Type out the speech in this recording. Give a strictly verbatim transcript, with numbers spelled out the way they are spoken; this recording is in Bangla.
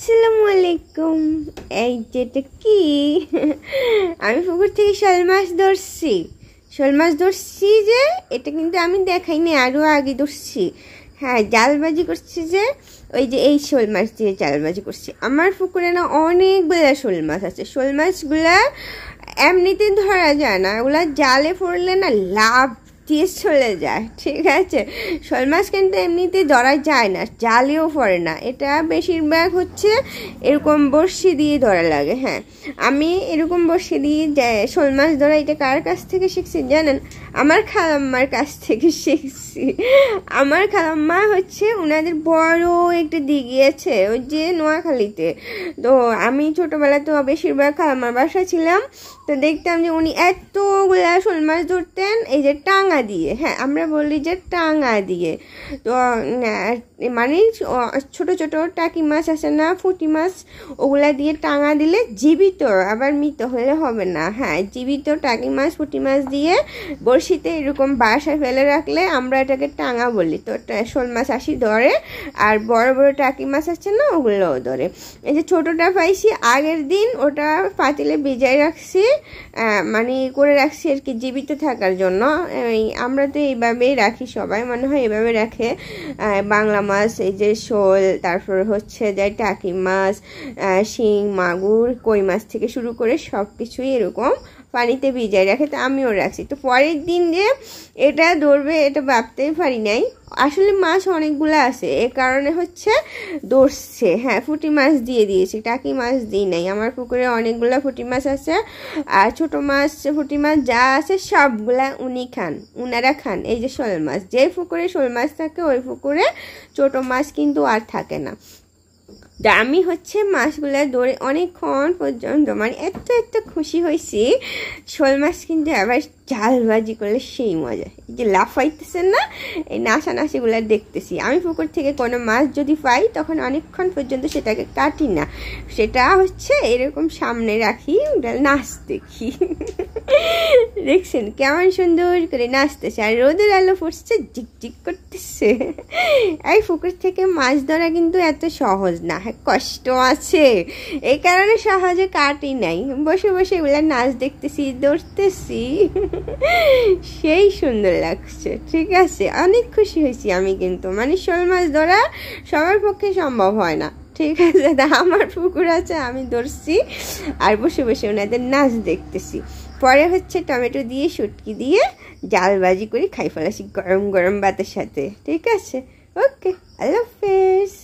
আসসালামু আলাইকুম। এই যেটা কি আমি পুকুর থেকে শোল মাছ ধরছি শোল মাছ ধরছি যে এটা কিন্তু আমি দেখাইনি, আরও আগে ধরছি। হ্যাঁ, জালবাজি করছি যে ওই যে এই শোল মাছ দিয়ে জালবাজি করছি। আমার পুকুরে না অনেকগুলা শোল মাছ আছে। শোল মাছগুলা এমনিতে ধরা যায় না, ওগুলা জালে পড়লে না লাভ দিয়ে চলে যায়। ঠিক আছে, শোল মাছ কিন্তু এমনিতে ধরা যায় না, জালেও পড়ে না। এটা বেশিরভাগ হচ্ছে এরকম বড়শি দিয়ে ধরা লাগে। হ্যাঁ, আমি এরকম বড়শি দিয়ে শোল মাছ ধরা এটা কার কাছ থেকে শিখছি জানেন? আমার খালাম্মার কাছ থেকে শিখছি। আমার খালাম্মা হচ্ছে ওনাদের বড় একটা দিঘি আছে ওই যে নোয়াখালীতে। তো আমি ছোটোবেলা তো বেশিরভাগ খালাম্মার বাসা ছিলাম, তো দেখতাম যে উনি এতগুলা শোল মাছ ধরতেন এই যে টাঙা দিয়ে। হ্যাঁ, আমরা বলি যে টাঙা দিয়ে। তো মানে ছোট ছোট টাকি মাছ আছে না, পুঁটি মাছ, ওগুলা দিয়ে টাঙা দিলে জীবিত, আবার মৃত হলে হবে না। হ্যাঁ, জীবিত টাকি মাছ পুঁটি মাছ দিয়ে বড়শিতে এরকম বাসায় ফেলে রাখলে আমরা এটাকে টাঙা বলি। তো শোল মাছ আসি ধরে, আর বড় বড় টাকি মাছ আছে না, ওগুলোও ধরে। এই যে ছোটোটা পাইছি আগের দিন, ওটা পাতিলে ভিজাই রাখছি, মানে করে রাখছি আর কি, জীবিত থাকার জন্য। আমরা তো এইভাবেই রাখি, সবাই মনে হয় এইভাবে রাখে। বাংলা মাছ, এই যে শোল, তারপর হচ্ছে যে টাকি মাছ, শিং, মাগুর, কই মাছ থেকে শুরু করে সব কিছুই এরকম পানিতে ভিজাই রাখে। তো আমিও রাখছি। তো পরের দিন যে এটা ধরবে এটা ভাবতেই পারি নাই। আসলে মাছ অনেকগুলো আছে, এ কারণে হচ্ছে ধরছে। হ্যাঁ, পুঁটি মাছ দিয়ে দিয়েছি, টাকি মাছ দিই নাই। আমার পুকুরে অনেকগুলো পুঁটি মাছ আছে, আর ছোটো মাছ পুঁটি মাছ যা আছে সবগুলা উনি খান, উনারা খান। এই যে শোল মাছ, যে পুকুরে শোল মাছ থাকে ওই পুকুরে ছোটো মাছ কিন্তু আর থাকে না। আমি হচ্ছে মাছগুলা ধরে অনেকক্ষণ পর্যন্ত মানে এত এত খুশি হয়েছি। শোল মাছ কিন্তু আবার জালবাজি করলে সেই মজা। এই যে লাফাইতেছেন না, এই নাচানাচিগুলো দেখতেছি। আমি পুকুর থেকে কোনো মাছ যদি পাই তখন অনেকক্ষণ পর্যন্ত সেটাকে কাটি না, সেটা হচ্ছে এরকম সামনে রাখি, ওটা নাচ দেখি। দেখছেন কেমন সুন্দর করে নাচতেছে, আর রোদের আলো পড়ছে, ঝিকঝিক করতেছে। এই পুকুর থেকে মাছ ধরা কিন্তু এত সহজ না, কষ্ট আছে, এই কারণে সহজে কাটি নাই। বসে বসে এগুলা নাচ দেখতেছি, ধরতেছি, সেই সুন্দর লাগছে। ঠিক আছে, অনেক খুশি হয়েছি আমি কিন্তু। মানে শোল মাছ ধরা সবার পক্ষে সম্ভব হয় না। ঠিক আছে, তা আমার পুকুর আছে, আমি ধরছি আর বসে বসে ওনাদের নাচ দেখতেছি। পরে হচ্ছে টমেটো দিয়ে শুটকি দিয়ে জালবাজি করে খাই ফেলাছি গরম গরম ভাতের সাথে। ঠিক আছে, ওকে, আল্লাহ হাফেজ।